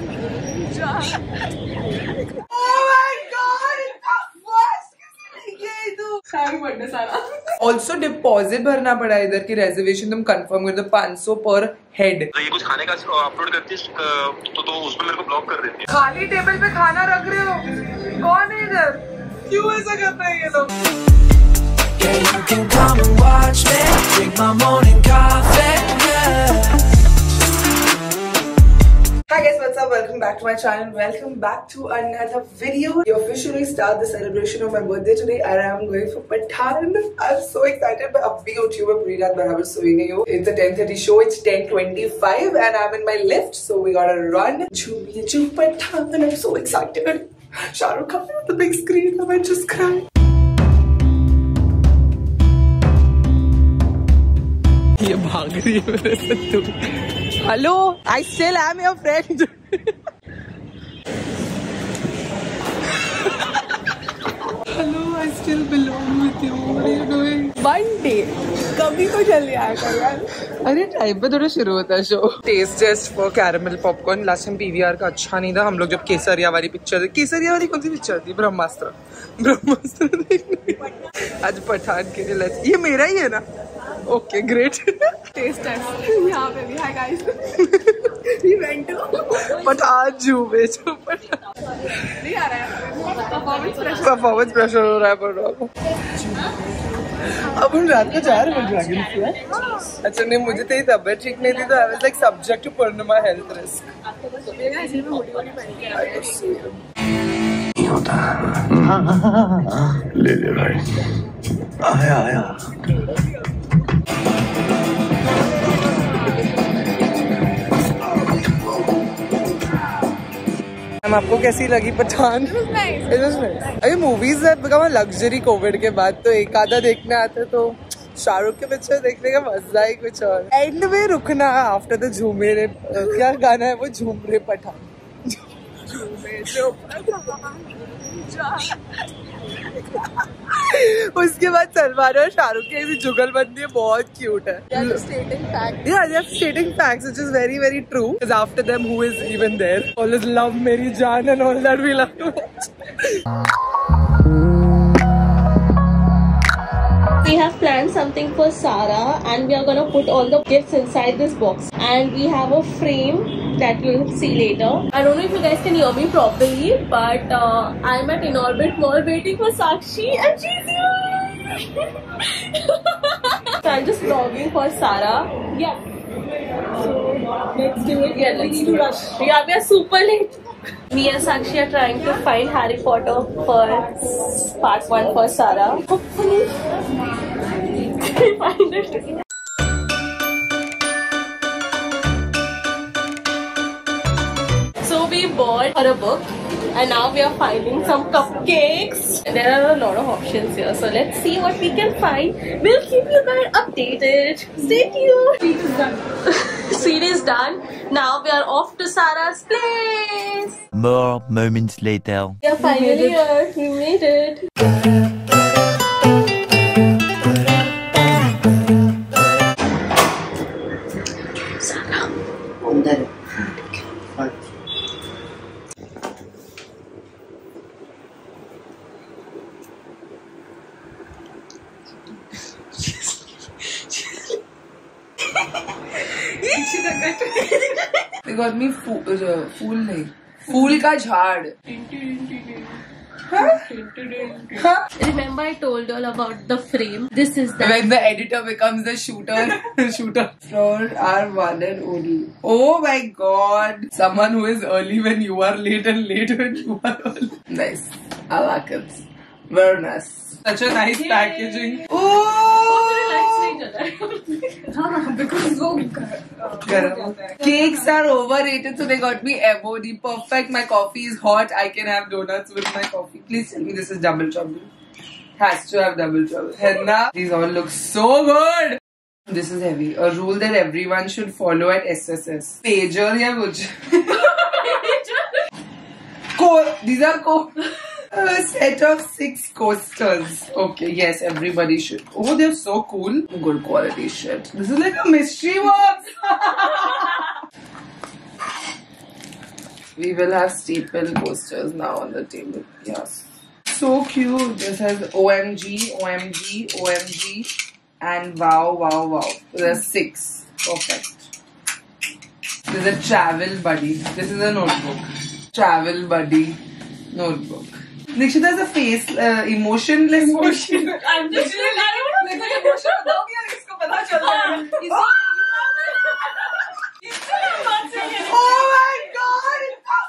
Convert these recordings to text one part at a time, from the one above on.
Also deposit भरना पड़ा इधर की रिजर्वेशन तुम कंफर्म कर दो 500 पर हेड। ये कुछ खाने का अपलोड करती है तो उसमें मेरे को ब्लॉक कर देती है। खाली टेबल पे खाना रख रहे हो, कौन है इधर? क्यों ऐसा कर रहे हैं ये लोग? Hi guys, what's up? Welcome back to my channel. Welcome back to another video. We officially start the celebration of my birthday today and I'm going for Pathaan. I'm so excited. मैं अब भी उठी हूँ, मैं पूरी रात बराबर सोई नहीं हूँ. It's a 10:30 show. It's 10:25 and I'm in my lift, so we gotta run. Jhum Pathaan. I'm so excited. Shah Rukh coming on the big screen. I might just cry. ये भाग रही है मेरे से तू. Hello, I still am your friend. Hello, I still belong with you. What are you doing? One day, कभी तो जल्दी आया कर यार. अरे टाइम पे थोड़ा शुरू होता है show. Taste test for caramel popcorn. Last time PVR का अच्छा नहीं था. हम लोग जब केसरिया वाली पिक्चर, केसरिया वाली कौन सी पिक्चर थी? ब्रह्मास्त्र देखने. आज पठान के लिए ये मेरा ही है ना? Okay great. टेस्ट टेस्ट यहाँ पे भी. Hi guys. We went to Pathaan जू में जो नहीं आ रहा है. परफॉर्मेंस प्रेशर हो रहा है पर अब हम रात को जा रहे हैं ड्रैगन फ्लाई. अच्छा नहीं, मुझे तेरी तबीयत ठीक नहीं थी तो I was like subject to Purnima health risk. होता ले ले भाई. आया आया. आपको कैसी लगी पठान? अभी मूवीज है बिकम लग्जरी. कोविड के बाद तो एक आधा देखने आते तो शाहरुख के पिक्चर देखने का मजा ही कुछ और. एंड में रुकना आफ्टर द झूमे रे. क्या गाना है वो? झूम रे पठान. उसके बाद सलमान और शाहरुख की ऐसी जुगलबंदी बहुत क्यूट है. Stating facts, which is very very true. Because after them, who is even there? Always love Meri Jaan and all that we love to watch. We have planned something for Sarah and we are gonna put all the gifts inside this box. And we have a frame that you'll see later. I don't know if you guys can hear me properly, but I'm at Inorbit Mall waiting for Sakshi and she's here. So I'm just vlogging for Sarah. Yeah. So let's do it. Yeah, let's do rush. Yeah, we are super late. Me and Sakshi are trying to find Harry Potter for part 1 for Sarah. Hopefully, we find it. So we bought her a book and now we are finding some cupcakes. There are a lot of options here, so let's see what we can find. We'll keep you guys updated. Stay tuned. Seat is done. Seat is done. Now we are off to Sarah's place. More moments later. We are finally here. We made it. Sarah. They got me फूल नहीं, फूल का झाड़. Remember I told you all about the frame. This is the when the editor becomes the shooter. For our one and only. Oh my god. Someone who is early when you are late and late when you are early. Nice. I like it. Very nice. Such a nice packaging. Cakes are overrated, so they got me MOD. Perfect. My coffee is hot. I can have donuts with my coffee. Please tell me this is double trouble. Has to have double trouble. Henna. These all look so good. This is heavy. A rule that everyone should follow at SSS. Pager ya kuch. These are a set of 6 coasters. Okay, yes, everybody should. Oh, they're so cool. Good quality shit. This is like a mystery box. We will have staple posters now on the table. Yes. So cute. This has OMG, OMG, OMG, and wow, wow, wow. There's 6. Perfect. There's a travel buddy. This is a notebook. Travel buddy notebook. Nikshita has a face, emotionless. I'm just like, I don't know. Emotion बताओगी या इसको पता चल रहा है? Oh my god!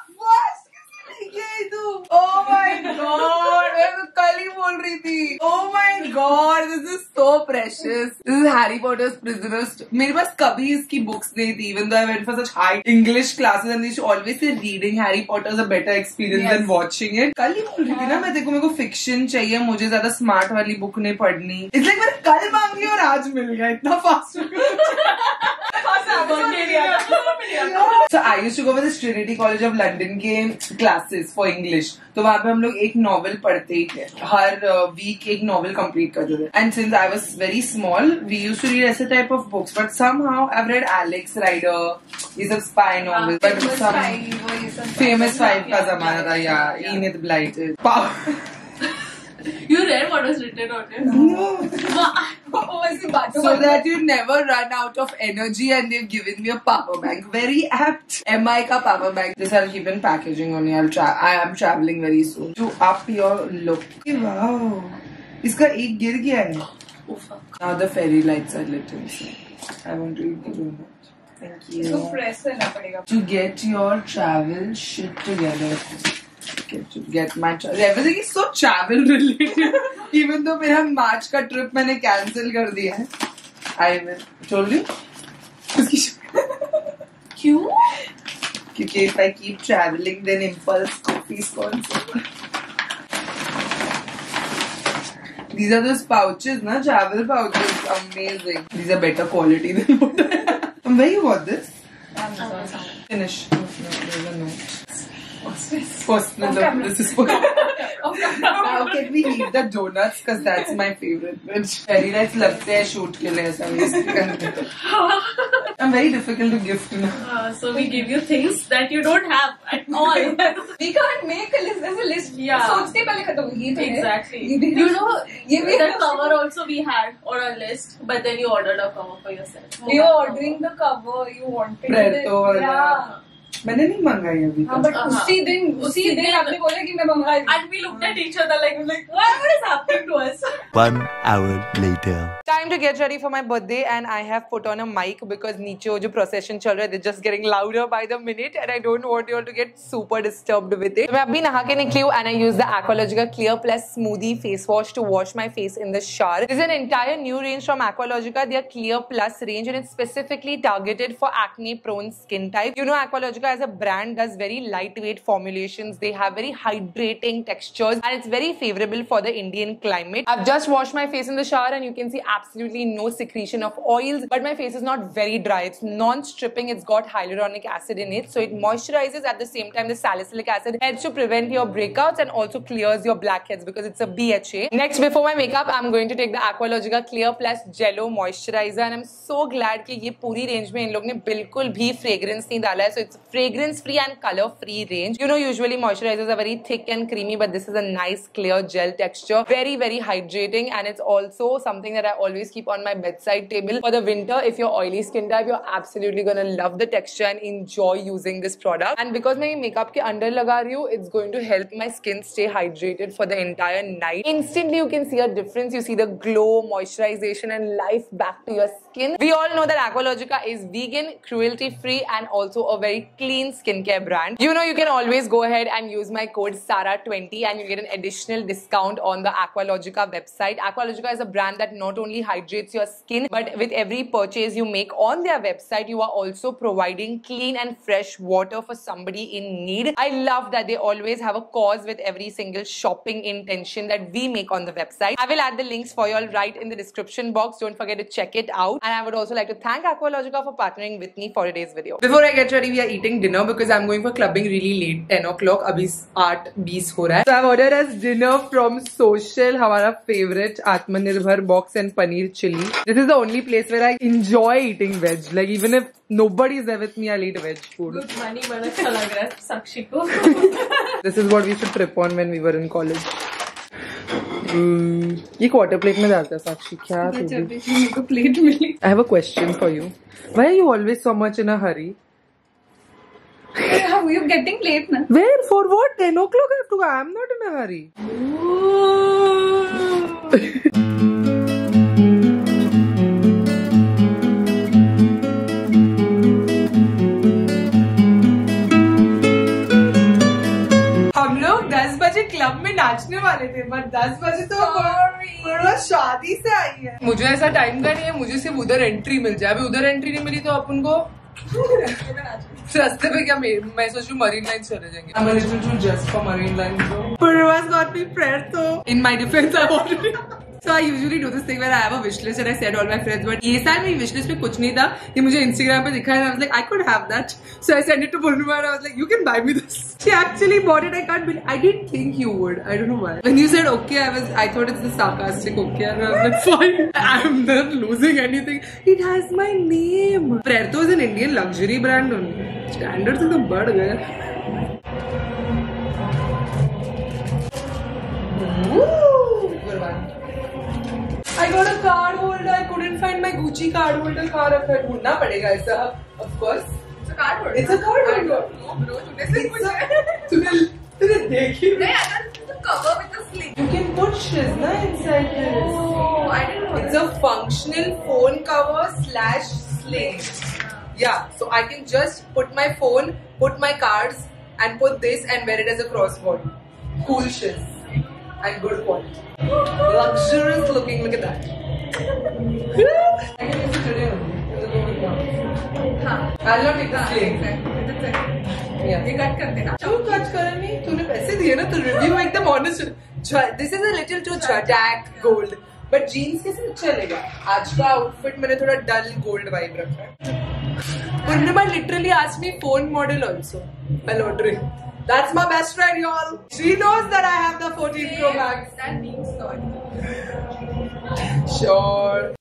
Oh my god! मैं कल ही बोल रही थी. Oh my god! This is so precious. This is Harry Potter's Prisoners. मेरे पास कभी इसकी books नहीं थी. Even though I went for such high English classes and they should always say reading Harry Potter is a better experience than watching it. कल ही बोल रही थी ना मैं देखो मेरे को fiction चाहिए. मुझे ज्यादा smart वाली book नहीं पढ़नी. It's like मैंने कल मांगी और आज मिल गया. इतना fast. So I used to go with this Trinity College of London के classes for English. तो वहाँ पे हम लोग एक novel पढ़ते ही थे. हर week एक novel complete करते थे. And since I was very small, we used to read ऐसे type of books. But somehow I've read Alex Rider, ये सब spy novels. But some Famous Five का ज़माना था या Enid Blyton. You read what was written on it? No. So that you never run out of energy, and they've given me a power bank. Very apt. MI ka power bank. This I'll keep in packaging only. I am traveling very soon. To up your look. Wow. इसका एक गिर गया है. Now the fairy lights are lit inside. I want to eat the donut. Thank you. So press करना पड़ेगा. To get your travel shit together. To get my travel. Everything is so travel related. Even though मेरा मार्च का trip मैंने cancel कर दिया है. I will. Told you? क्यों? क्योंकि if I keep traveling, then impulse coffee sponsor. These are those pouches, na? Travel pouches. Amazing. These are better quality than what I have. Where you got this? Finish. No, there's a note. Personal. This is for. How can we leave the donuts? Because that's my favorite. Fairy lights लगते हैं shoot के लिए ऐसा. I'm very difficult to gift now. So we give you things that you don't have at all. We can't make a list. There's a list. Yeah. सोचते पहले खत्म होगी. Exactly. You know, the cover also we had on our list, but then you ordered a cover for yourself. you're ordering the cover. You wanted Preto it. Yeah. मैंने नहीं मंगाई अभी तक. but उसी दिन आपने बोला कि मैं मंगाई. And we looked at each other like what is happening to us? 1 hour later. Time to get ready for my birthday, and I have put on a mic because नीचे वो जो procession चल रहा है, they're just getting louder by the minute, and I don't want you all to get super disturbed with it. मैं अभी नहा के निकली हूँ, and I use the Aqualogica Clear Plus Smoothie face wash to wash my face in the shower. This is an entire new range from Aqualogica. Their Clear Plus range, and it's specifically targeted for acne-prone skin type. You know, Aqualogica as a brand does very lightweight formulations. They have very hydrating textures, and it's very favorable for the Indian climate. I've just washed my face in the shower, and you can see absolutely no secretion of oils, but my face is not very dry. It's non-stripping. It's got hyaluronic acid in it, so it moisturizes. At the same time, the salicylic acid helps to prevent your breakouts and also clears your blackheads because it's a BHA. Next, before my makeup, I'm going to take the Aqualogica Clear Plus Jello Moisturizer, and I'm so glad कि ये पूरी range में इन लोग ने बिल्कुल भी fragrance नहीं डाला है. So it's fragrance-free and color-free range. You know, usually moisturizers are very thick and creamy, but this is a nice clear gel texture. Very, very hydrating, and it's also something that I always keep on my bedside table. For the winter, if you're oily skin type, you're absolutely gonna love the texture and enjoy using this product. And because मैं makeup के अंदर लगा रही हूँ, it's going to help my skin stay hydrated for the entire night. Instantly, you can see a difference. You see the glow, moisturization, and life back to your skin. We all know that Aqualogica is vegan, cruelty-free, and also a very clean skincare brand. You know, you can always go ahead and use my code SARA20 and you get an additional discount on the Aqualogica website. Aqualogica is a brand that not only hydrates your skin, but with every purchase you make on their website, you are also providing clean and fresh water for somebody in need. I love that they always have a cause with every single shopping intention that we make on the website. I will add the links for you all right in the description box. Don't forget to check it out. And I would also like to thank Aqualogica for partnering with me for today's video. Before I get ready, we are eating dinner because I'm going for clubbing really late, 10 o'clock. Abhi 8:20 हो रहा है. So I've ordered as dinner from Social, हमारा favorite Atmanirbhar box and paneer. paneer chili. This is the only place where I enjoy eating veg. Like even if nobody is there with me, I'll eat veg food. Good money, बड़ा अच्छा लग रहा है साक्षी को. This is what we should trip on when we were in college. ये quarter plate में डालता है साक्षी क्या? मेरे को प्लेट मिली. I have a question for you. Why are you always so much in a hurry? How are you getting late na? Where? For what? 10 o'clock I have to go. I'm not in a hurry. हम लोग 10 बजे club में नाचने वाले थे, but 10 बजे तो पूरा शादी से आई है. मुझे ऐसा टाइम का नहीं है, मुझे सिर्फ उधर एंट्री मिल जाए. अभी उधर एंट्री नहीं मिली तो अपन को रास्ते पे क्या मैं सोच रही हूँ मरीन लाइन चले जाएंगे. I'm a little too just for marine line. Purva's got me prayer, so in my defense I already. So I usually do this thing where I have a wish list and I said all my friends, but ये साल मेरी wish list में कुछ नहीं था. ये मुझे Instagram पे दिखा है. I was like, I could have that. So I sent it to Purnima and I was like, you can buy me this. She actually bought it. I can't believe. I didn't think you would. I don't know why. When you said okay, I thought it's the sarcastic okay, and I was like, fine. I'm not losing anything. It has my name. Prerto is an Indian luxury brand only. Standards एकदम बढ़ गए. I got a card holder. I couldn't find my Gucci card holder. कहाँ रखा है? ढूंढना पड़ेगा ऐसा. Of course. It's a card holder. It's a card holder. No bro, तूने से पूछा. तूने देखी? नहीं, I thought it's a cover with a sling. You can put shiz na inside this. Oh, I didn't know. It's a functional phone cover / sling. Yeah, so I can just put my phone, put my cards, and put this and wear it as a crossbody. Cool shiz and good quality. Luxurious looking. Look at that. I can use it today only. I'll not take the sling. Yeah. ये cut कर देना. क्यों cut करना नहीं? तूने पैसे दिए ना तो रिव्यू एकदम honest. This is a little too Jack gold, but jeans के साथ चलेगा. आज का आउटफिट मैंने थोड़ा डल गोल्ड वाइब रखा है. Purnima literally asked me phone model also while ordering. That's my best friend, y'all. She knows that I have the 14 Pro Max. That means sorry. Sure.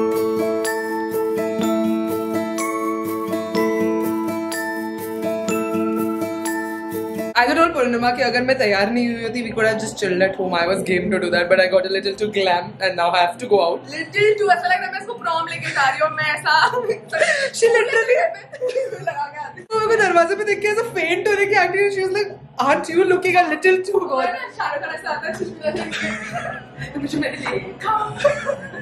I told Purnima कि अगर मैं तैयार नहीं हुई होती, we could have just chilled at home. I was game to do that, but I got a little too glam, and now I have to go out. Little too ऐसा लग रहा है मैं इसको prom लेके जा रही हूँ मैं ऐसा. She literally लगा के आती. मेरे को दरवाजे पे देख के ऐसा faint होने की acting. She was like, "Aren't you looking a little too वो hot?" ना शाहरुख खान ऐसा आता है चुटकी लगा के. मुझे मेरे लिए.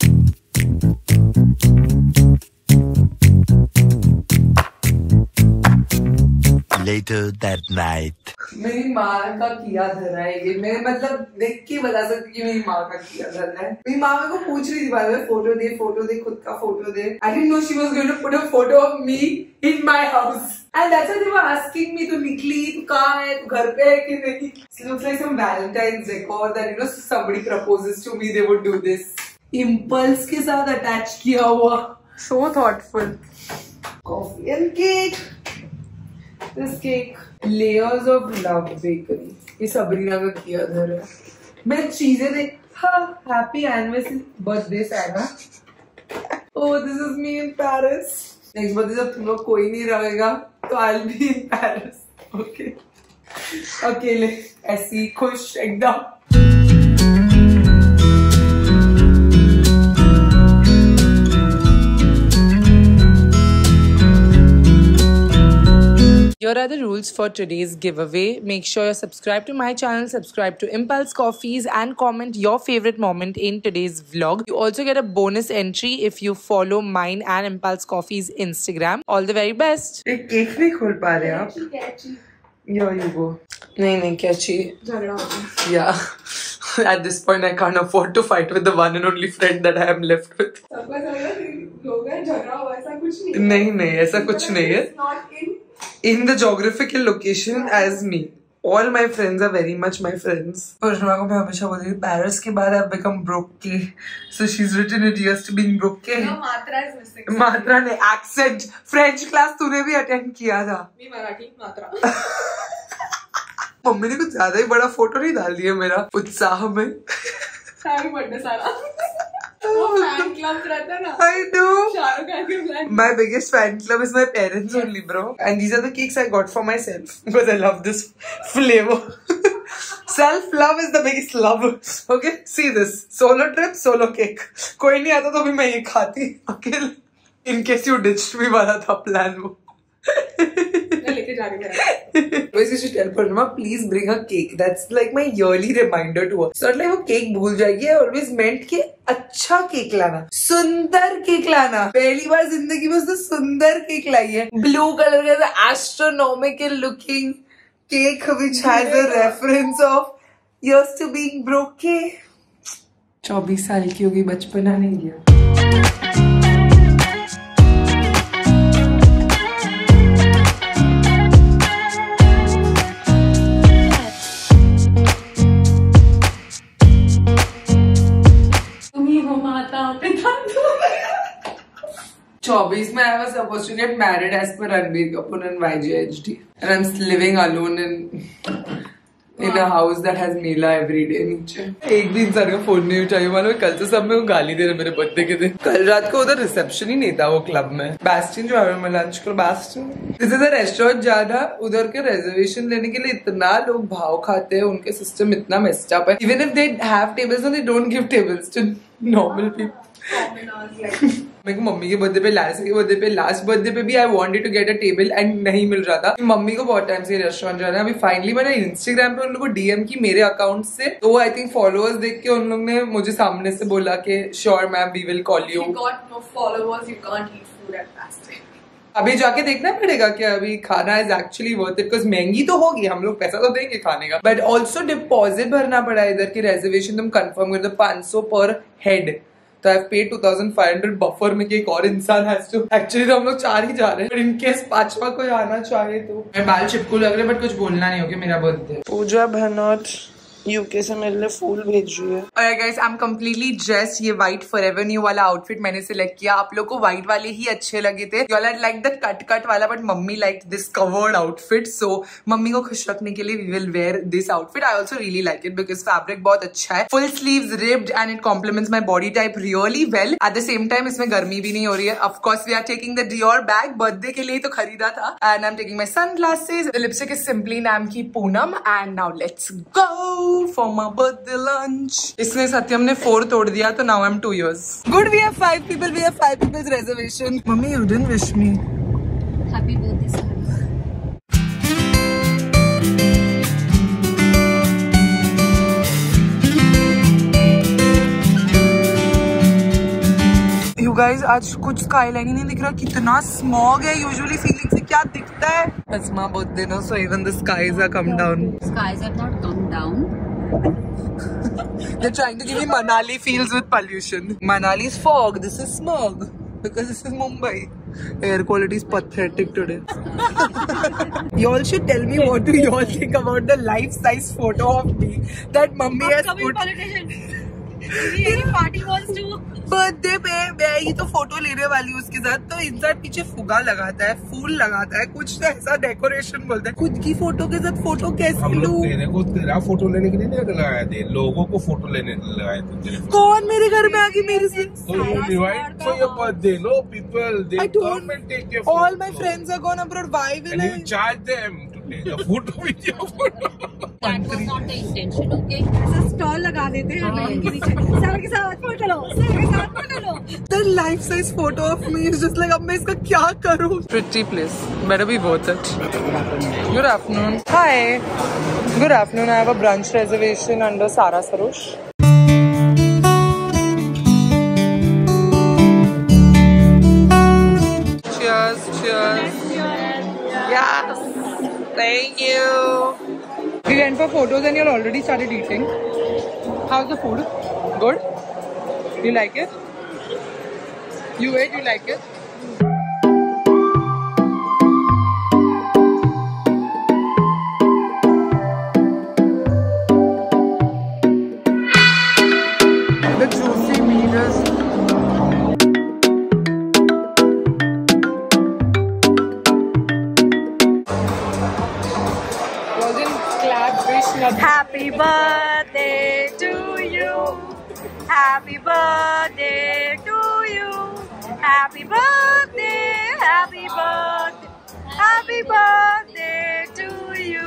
Later that night. मेरी माँ का किया धरा है ये. मैं मतलब देख के बता सकती कि मेरी माँ का किया धरा है. मेरी माँ मेरे को पूछ रही थी बार बार फोटो दे खुद का फोटो दे. I didn't know she was going to put a photo of me in my house. And that's why they were asking me, तू निकली, तू कहाँ है, तू घर पे है कि नहीं. It looks like some Valentine's decor that, you know, somebody proposes to me, they would do this. Impulse के साथ attach किया हुआ. So thoughtful. Coffee and cake. This cake. Layers of love bakery. ये सबरीना का किया धरा है. मैं चीजें देख. हाँ, happy anniversary birthday Sana. Oh, this is me in Paris. Next birthday जब तुम लोग कोई नहीं रहेगा तो I'll be in Paris. Okay. अकेले ऐसी खुश एकदम. Here are the rules for today's giveaway. Make sure you're subscribed to my channel, subscribe to Impulse Coffees, and comment your favorite moment in today's vlog. You also get a bonus entry if you follow mine and Impulse Coffees Instagram. All the very best. एक cake नहीं खोल पा रहे आप? Here you go. नहीं कैची. झगड़ा हो गया. Yeah. At this point, I can't afford to fight with the one and only friend that I am left with. सबको ऐसा लग रहा है कि लोग हैं झगड़ा हुआ ऐसा कुछ नहीं. नहीं ऐसा कुछ नहीं है. It's not In the geographical location as me. All my friends are very much my friends. Purnima को मैं हमेशा बोलती हूँ Paris के बाद I've become broke. So she's written it yes to being broke. No, मात्रा is missing. मात्रा ने accent. French class तूने भी attend किया था. मी मराठी मात्रा. मम्मी ने कुछ ज्यादा ही बड़ा फोटो नहीं डाल दिया मेरा उत्साह में. Happy birthday Sara. fan club रहता है ना? I know. शाहरुख खान के fan. My biggest fan club is my parents only, bro. And these are the cakes I got for myself because I love this flavor. Self-love is the biggest love. Okay, see this. Solo trip, solo cake. कोई नहीं आता तो भी मैं ये खाती अकेले. In case you ditched me वाला था plan वो. लेके जाने मेरा. Always you should tell Purnima, please bring a cake. That's like my yearly reminder to her. So not like वो cake भूल जाएगी. I always meant कि अच्छा केक लाना, सुंदर केक लाना. पहली बार जिंदगी में उसने सुंदर केक लाई है. Blue color का astronomical looking cake which has a reference of years to being broke. 24 साल की होगी, बचपना नहीं गया. Chobbies में I was supposed to get married as per Ranbir Kapoor and YGHD, and I'm living alone in a house that has Mela every day नीचे. एक भी इंसान का फोन नहीं उठाया. मानो कल तो सब में वो गाली दे रहे मेरे बर्थडे के दिन. कल रात को उधर रिसेप्शन ही नहीं था वो क्लब में. बैस्टिन जो है मैं लंच को Bastian. This is a restaurant जाना. उधर के रिजर्वेशन लेने के लिए इतना लोग भाव खाते हैं. उनके सिस्टम इतना मेस्ड अप है. Even if they have tables they don't give tables to normal people. मेरे को मम्मी के बर्थडे पे, लास्ट के बर्थडे पे, लास्ट बर्थडे पे भी I wanted to get a table and नहीं मिल रहा था. मम्मी को बहुत टाइम से रेस्टोरेंट जाना है. अभी फाइनली मैंने इंस्टाग्राम पे उन लोगों को डीएम की मेरे अकाउंट से. तो आई थिंक फॉलोअर्स देख के उन लोग ने मुझे सामने से बोला कि sure ma'am we will call you. Got no followers, you can't eat food at fasting. अभी जाके देखना पड़ेगा कि अभी खाना is actually worth it. Because महंगी तो होगी, हम लोग पैसा तो देंगे खाने का, बट ऑल्सो डिपॉजिट भरना पड़ा. इधर की रेजर्वेशन तुम कंफर्म कर दो 500 पर हेड. तो आई पे 2500 बफर में कि एक और इंसान हैज टू. एक्चुअली तो हम लोग 4 ही जा रहे हैं, बट इन केस 5वां कोई आना चाहे तो. मेरे बाल चिपकू लग रहे, बट कुछ बोलना नहीं होगा. मेरा बर्थडे. पूजा भनोट यूके से मेरे लिए फूल भेज रही है. Alright guys, I'm completely dressed. ये white forever new वाला आउटफिट मैंने सिलेक्ट किया. आप लोग को white वाले ही अच्छे लगे थे. You all had liked the cut वाला, but मम्मी liked this covered outfit. So मम्मी को खुश रखने के लिए we will wear this outfit. I also really like it because fabric बहुत अच्छा है. Full sleeves, ribbed, and it complements my body type really well. At the same time इसमें गर्मी भी नहीं हो रही है. Of course we are taking the Dior bag. Birthday के लिए तो खरीदा था. And I'm taking my sunglasses. The lipstick is Simply Naam की Poonam. And now let's go for my birthday lunch. इसने सत्यम ने 4 तोड़ दिया, तो now I'm 2 years. Good, we have 5 people. We have 5 people's reservation. Mummy, you didn't wish me. Happy birthday, sir. You guys, आज कुछ skyline ही नहीं दिख रहा. कितना smog है. Usually feeling से क्या दिखता है. It's my birthday, no? So even the skies are come down. Skies have not come down. They're trying to give me Manali feels with pollution. Manali is fog. This is smog because this is Mumbai. Air quality is pathetic today. Y'all should tell me what do y'all think about the life-size photo of me that mummy has put. Party wants to. Birthday पे मैं ही तो photo लेने वाली हूँ उसके साथ. तो इंसान पीछे फुगा लगाता है, फूल लगाता है, कुछ तो ऐसा डेकोरेशन बोलता है. खुद की फोटो के साथ फोटो कैसे लूं? तेरे को तेरा फोटो लेने के लिए नहीं लगाया थे, लोगों को फोटो लेने लगाए थे. कौन मेरे घर में आके मेरे से? So you invite for your birthday, no people. They come and take your photo. All my friends are gone abroad. Why will and I? you charge them to take a photo with your photo. That was not the intention, okay? ऐसा stall लगा देते हैं बहन के नीचे. Sir के साथ photo लो, sir के साथ फोटो लो. The life-size photo of me is just like, अब मैं इसका क्या करूँ? Pretty place, better be worth it. Good afternoon. Hi. Good afternoon. I have a brunch reservation under Sara Sarosh. Cheers, cheers. Yes. Thank you. We went for photos and you already started eating. How's the food? Good? You like it? You ate, you like it? The juicy meat is... Wasn't clap fish. Happy birthday to you. Happy birthday to you. Happy birthday, happy birthday, happy birthday to you.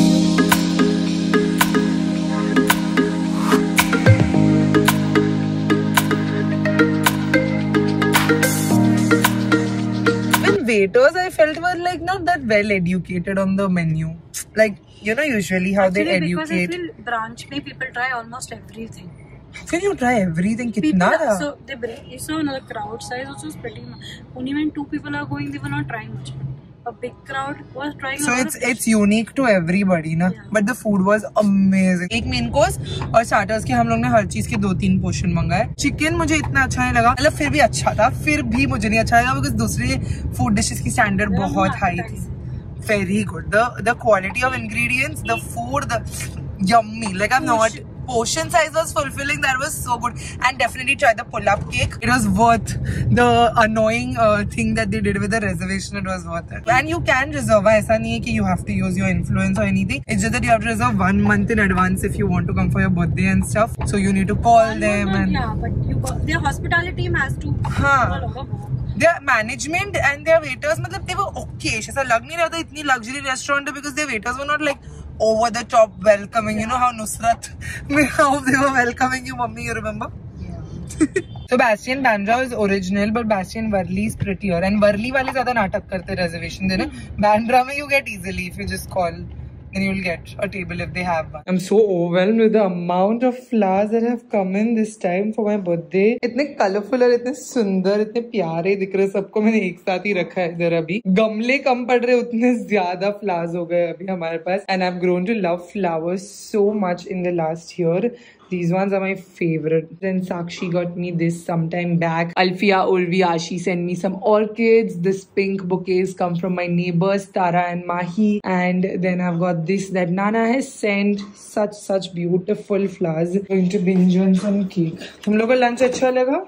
When waiters, I felt were like not that well educated on the menu. Like, you know, usually how actually, they educate. Because I feel branch mein people try almost everything. Can you try everything? Kitna tha? So they bring, so the crowd size also is pretty much. Only when 2 people are going, they were not trying much. A big crowd was trying. So it's unique to everybody ना. Yeah. But the food was amazing. एक main course और starters के हम लोग ने हर चीज के 2-3 portion मंगाए. चिकन मुझे इतना अच्छा नहीं लगा. मतलब फिर भी अच्छा था. फिर भी मुझे नहीं अच्छा लगा because दूसरे food dishes की standard बहुत high थी. Very good. The quality of ingredients, the food, the yummy. Like I'm not. Portion size was fulfilling. That was so good. And definitely try the pull-up cake. It was worth the annoying thing that they did with the reservation. It was worth it. And you can reserve. ऐसा नहीं है कि you have to use your influence or anything. It's just that you have to reserve 1 month in advance if you want to come for your birthday and stuff. So you need to call them and. Yeah, but their hospitality team has to. हाँ. Their management and their waiters, मतलब they were okay. ऐसा लग नहीं रहा था इतनी luxury restaurant because their waiters were not like over the top welcoming. You know how Nusrat, how they were welcoming you, mummy. You remember? Yeah. So Bastian Bandra is original, but Bastian Worli is prettier. And Worli वाले ज़्यादा नाटक करते reservation देने. Bandra में you get easily if you just call. Then you'll get a table if they have one. I'm so overwhelmed with the amount of flowers that have come in this time for my birthday. इतने colorful और इतने सुंदर, इतने प्यारे दिख रहे सबको मैंने एक साथ ही रखा है इधर अभी. गमले कम पड़ रहे उतने ज्यादा flowers हो गए अभी हमारे पास. And I've grown to love flowers so much in the last year. These ones are my favorite. Then Sakshi got me this sometime back. Alfia Urvi Ashi sent me some orchids. This pink bouquets come from my neighbors Tara and Mahi. And then I've got this that Nana has sent. Such beautiful flowers. Going to binge on some cake. तुम लोगों को lunch अच्छा लगा?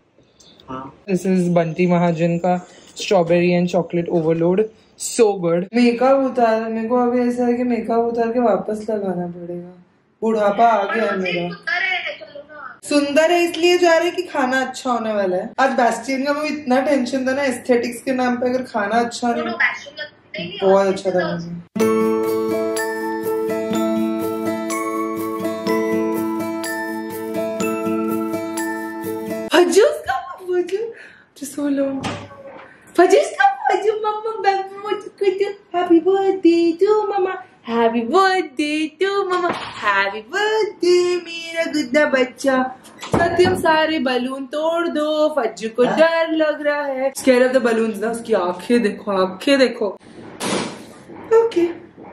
हाँ. This is Bunty Mahajan का strawberry and chocolate overload. So good. Makeup उतार. मेरे को अभी ऐसा है कि मेकअप उतार के वापस लगाना पड़ेगा. बुढ़ापा आ गया मेरा. सुंदर है इसलिए जा रहे कि खाना अच्छा होने वाला है. आज बैस्टियन का मुझे इतना टेंशन था ना एस्थेटिक्स के नाम पे. अगर खाना अच्छा नहीं बहुत अच्छा था. फजूस का just so long. फजूस का मम्मा happy birthday to mama. Happy birthday to mama. Happy birthday मेरा गुड्डा बच्चा. सत्यम सारे बलून तोड़ दो. फज्जू को डर लग रहा है. Scared of the balloons ना. उसकी आंखें देखो, आंखें देखो. Okay.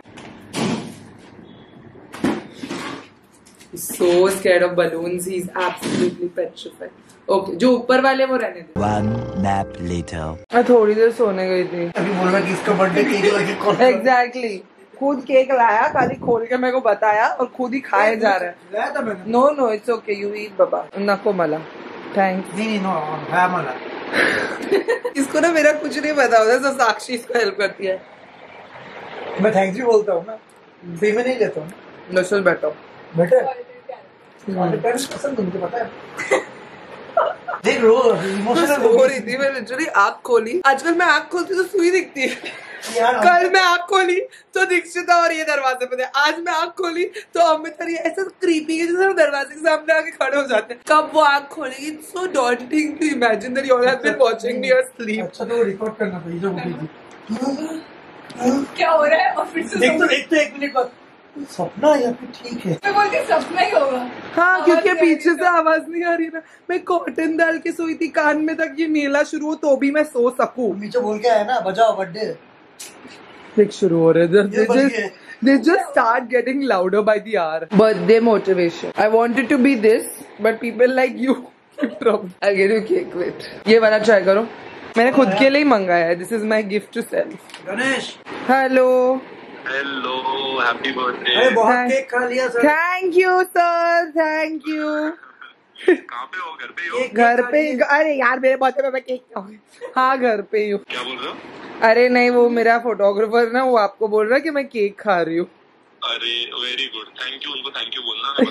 He's so scared of balloons. He's absolutely petrified. Okay, जो ऊपर वाले वो रहने दे. One nap later. मैं थोड़ी देर सोने गई थी. अभी बोल रहा कि इसका बर्थडे केक लगे कौन. Exactly. खुद केक लाया, खाली खोल के मेरे को बताया और खुद ही खाए जा रहा है. लाया था मैंने. No, it's okay. You eat, बाबा. नको मला. Thanks. नहीं नो है मला. इसको ना मेरा कुछ नहीं पता होता, तो साक्षी इसको हेल्प करती है. मैं थैंक्स भी बोलता हूँ ना. फ्री में नहीं देता हूँ. नशल बैठो. बेटे. पेरेंट्स पसंद तुमको पता है. देख रो इमोशनल हो रही थी. मैं लिटरली आँख खोली. आजकल मैं आँख खोलती तो सुई दिखती है. कल मैं आँख खोली तो दीक्षिता और ये दरवाजे पे थे. आज मैं आँख खोली तो अमित और ये ऐसा क्रीपी है जैसे दरवाजे के सामने आके खड़े हो जाते हैं. कब वो आँख खोलेगी. So daunting to imagine that you all have been watching me asleep. अच्छा तो रिकॉर्ड करना था. ये जो उठी थी. क्या हो रहा है? और फिर से देख तो 1 मिनट बाद सपना या फिर ठीक है. मैं बोलती सपना ही होगा. हाँ, क्योंकि पीछे से आवाज नहीं आ रही ना. मैं कॉटन डाल के सोई थी कान में तक ये मेला शुरू हो तो भी मैं सो सकूं. नीचे बोल के आया ना बजाओ बर्थडे. देख शुरू हो रहे. They just start getting louder by the hour. Birthday motivation. I wanted to be this, but people like you keep trouble. I'll get you cake with. ये वाला try करो. मैंने खुद के लिए ही मंगाया है. This is my gift to self. Ganesh. Hello. Hello, happy birthday. अरे बहुत केक खा लिया sir. Thank you sir. Thank you. कहाँ पे हो? घर पे ही हो? घर पे. अरे यार मेरे बर्थडे पे मैं केक खाऊंगी. हाँ घर पे ही हूँ. क्या बोल रहे हो? अरे नहीं, वो मेरा फोटोग्राफर ना, वो आपको बोल रहा है कि मैं केक खा रही हूँ. अरे वेरी गुड. Thank you. उनको थैंक यू बोलना. मैं बताऊँ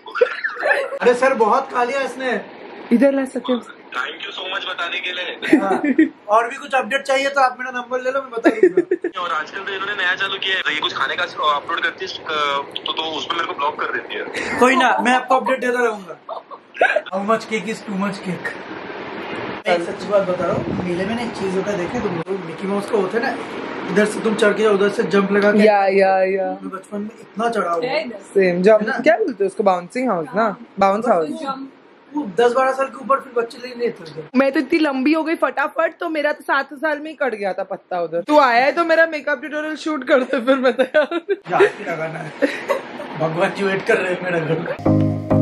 अरे सर बहुत खा लिया इसने। इधर ला सकते हो। थैंक यू सो मच बताने के लिए। हाँ, और भी कुछ अपडेट चाहिए तो आप मेरा नंबर ले लो, मैं बता दूंगा। और आजकल तो इन्होंने नया चालू किया है, ये कुछ खाने का अपलोड करती है तो उसमें मेरे को ब्लॉक कर देती है। कोई ना, मैं आपको अपडेट देता रहूंगा। How much cake is too much cake. एक सच्ची बात बता रहा हूँ, मेले में ना एक चीज होता है, देखे तुम लोग मिकी माउस का होता है ना, इधर से तुम चढ़ के उधर से जंप लगा के। या मैं बचपन में इतना चढ़ा हुआ। सेम जंप, क्या बोलते हैं उसको, बाउंसिंग हाउस ना, बाउंस हाउस। 10-12 साल के ऊपर फिर बच्चे ले लेते थे। मैं तो इतनी लंबी हो गई फटाफट, तो मेरा तो 7 साल में ही कट गया था पत्ता उधर। तू आया है तो मेरा मेकअप ट्यूटोरियल शूट कर दे फिर मैं तैयार। जाके लगाना है। भगवान जी वेट कर रहे हैं मेरा घर।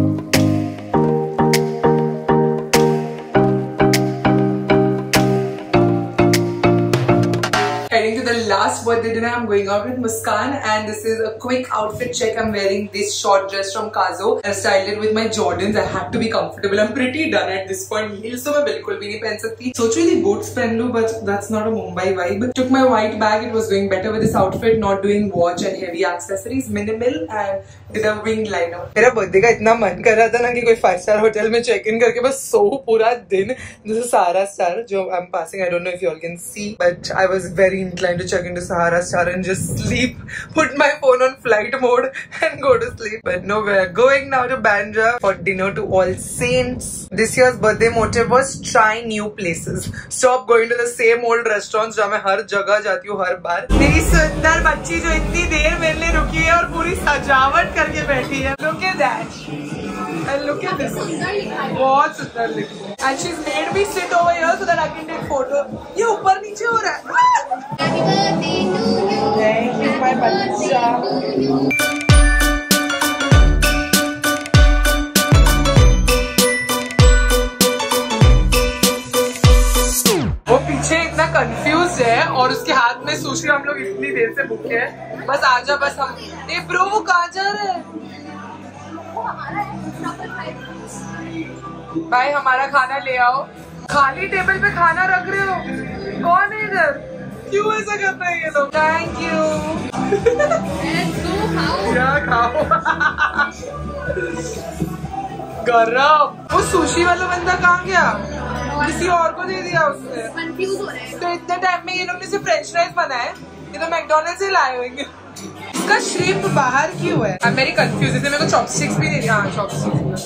Heading to the last birthday dinner, I'm going out with Muskan, and this is a quick outfit check. I'm wearing this short dress from Kazo. I styled it with my Jordans. I had to be comfortable. I'm pretty done at this point. Heels तो मैं बिल्कुल भी नहीं पहन सकती. सोच रही थी boots पहन लूं, but that's not a Mumbai vibe. Took my white bag. It was doing better with this outfit. Not doing watch and heavy accessories. Minimal and with a winged liner. मेरा birthday का इतना मन कर रहा था ना कि कोई 5-star hotel में check in करके बस सो पूरा दिन. This is Sahara Star जो I'm passing. I don't know if you all can see, but I was very inclined to check into Sahara Star and just sleep, put my phone on flight mode and go to sleep. But no, we're going now to Bandra for dinner to All Saints. This year's birthday motive was try new places. Stop going to the same old restaurants जहाँ मैं हर जगह जाती हूँ हर बार. मेरी सुंदर बच्ची जो इतनी देर मेरे लिए रुकी है और पूरी सजावट करके बैठी है. Look at that. And look at this. बहुत सुंदर लिखी है. And she's made me sit over here so that I can take photo. ये ऊपर नीचे हो रहा है. Thank you, my बच्चा. वो पीछे इतना कंफ्यूज है और उसके हाथ में सुशी. हम लोग इतनी देर से भूखे हैं. बस आजा, बस हम. ए ब्रो, वो कहाँ जा रहे हैं? भाई हमारा खाना ले आओ. खाली टेबल पे खाना रख रहे हो. कौन है इधर? क्यों ऐसा करते हैं ये लोग? Thank you. क्या खाओ. गरम. वो सुशी वाला बंदा कहाँ गया? किसी और को दे दिया उसने. कंफ्यूज हो रहे हैं. तो इतने टाइम में ये लोग ने सिर्फ फ्रेंच फ्राइज बनाए. ये तो मैकडोनल्ड से लाए होंगे. इसका श्रिम्प बाहर क्यों है? I'm very confused. इसने मेरे को चॉपस्टिक्स भी दे दिया. हाँ, चॉपस्टिक्स.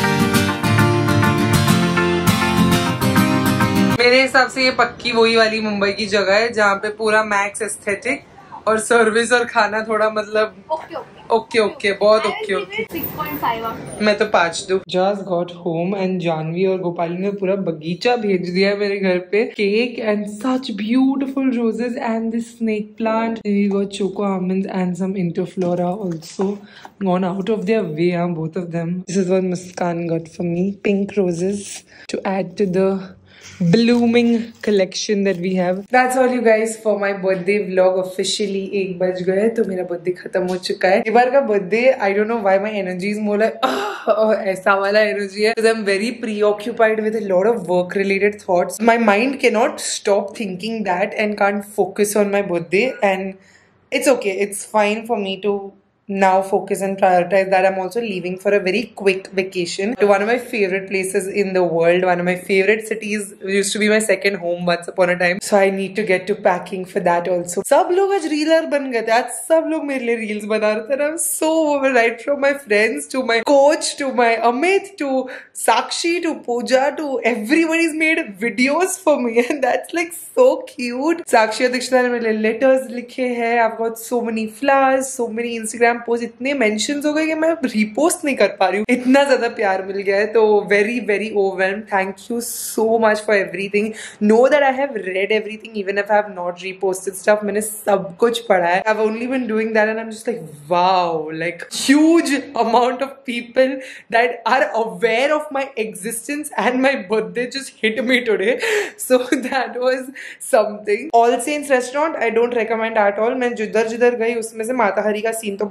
मेरे हिसाब से ये पक्की वही वाली मुंबई की जगह है जहाँ पे पूरा मैक्स एस्थेटिक और सर्विस और खाना थोड़ा मतलब ओके बहुत ओके. 6.5. मैं तो 5 दूं. Just got home and Janvi और गोपाली ने पूरा बगीचा भेज दिया मेरे घर पे. Cake and such beautiful roses and this snake plant. We got choco almonds and some interflora also. Gone out of their way, both of them. This is what Muskan got for me. Pink roses to add to the blooming collection that we have. That's all you guys for my birthday vlog. Officially 1 बज गए तो मेरा birthday खत्म हो चुका है. इस बार का birthday I don't know why my energy is more like ऐसा वाला energy है. Because I'm very preoccupied with a lot of work related thoughts. My mind cannot stop thinking that and can't focus on my birthday, and it's okay. It's fine for me to now focus and prioritize that. I'm also leaving for a very quick vacation to one of my favorite places in the world. One of my favorite cities. Used to be my second home once upon a time. So I need to get to packing for that also. सब लोग आज reeler बन गए थे. आज सब लोग मेरे लिए रील्स बना रहे थे. I'm so over, right from my friends to my coach to my Amit to Sakshi to Pooja to everybody's made videos for me, and that's like so cute. Sakshi और दीक्षिता ने मेरे लिए letters लिखे हैं. I've got so many flowers, so many Instagram post. इतने mentions हो गए कि मैं रिपोस्ट नहीं कर पा रही हूँ. इतना ज्यादा प्यार मिल गया है. तो very very overwhelmed. Thank you so much for everything. Know that I have read everything even if I have not reposted stuff. मैंने सब कुछ पढ़ा है. I have only been doing that and I am just like wow, like huge amount of people that are aware of my existence and my birthday just hit me today. So that was something. All Saints restaurant I don't recommend at all. मैं जिधर जिधर गई उसमें से माता हरी का scene तो बहुत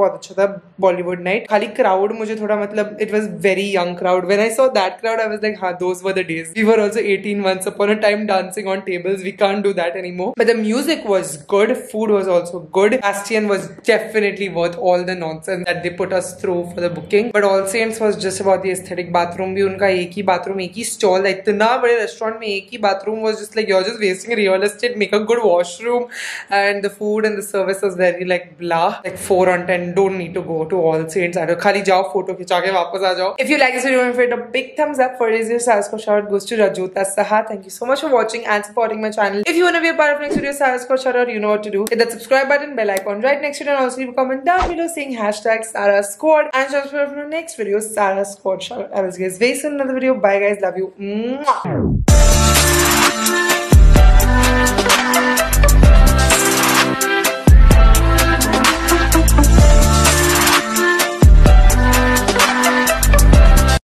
बहुत अच्छा था बॉलीवुड नाइट. खाली क्राउड मुझे थोड़ा मतलब it was very young crowd. When I saw that crowd I was like हाँ those were the days. We were also 18 once upon a time dancing on tables. We can't do that anymore. But the music was good. Food was also good. Bastion was definitely worth all the nonsense that they put us through for the booking. But All Saints was just about the aesthetic. Bathroom भी उनका एक ही bathroom, एक ही stall. इतना बड़े restaurant में एक ही bathroom was just like you're just wasting real estate. Make a good washroom. And the food and the service was very like blah. Like 4 on 10. Don't need to go to All Saints. I don't. खाली जाओ photo खिंचा के वापस आ जाओ. If you like this video, give it a big thumbs up. For this Sarasco shout out goes to Rajota Saha. Thank you so much for watching and supporting my channel. If you want to be a part of next video Sarasco shout out, you know what to do. Hit that subscribe button, bell icon right next to it, and also leave a comment down below saying hashtag Sarah Squad and subscribe for the next video Sarah Squad shout out. I will see you guys very soon in another video. Bye guys, love you. Mwah.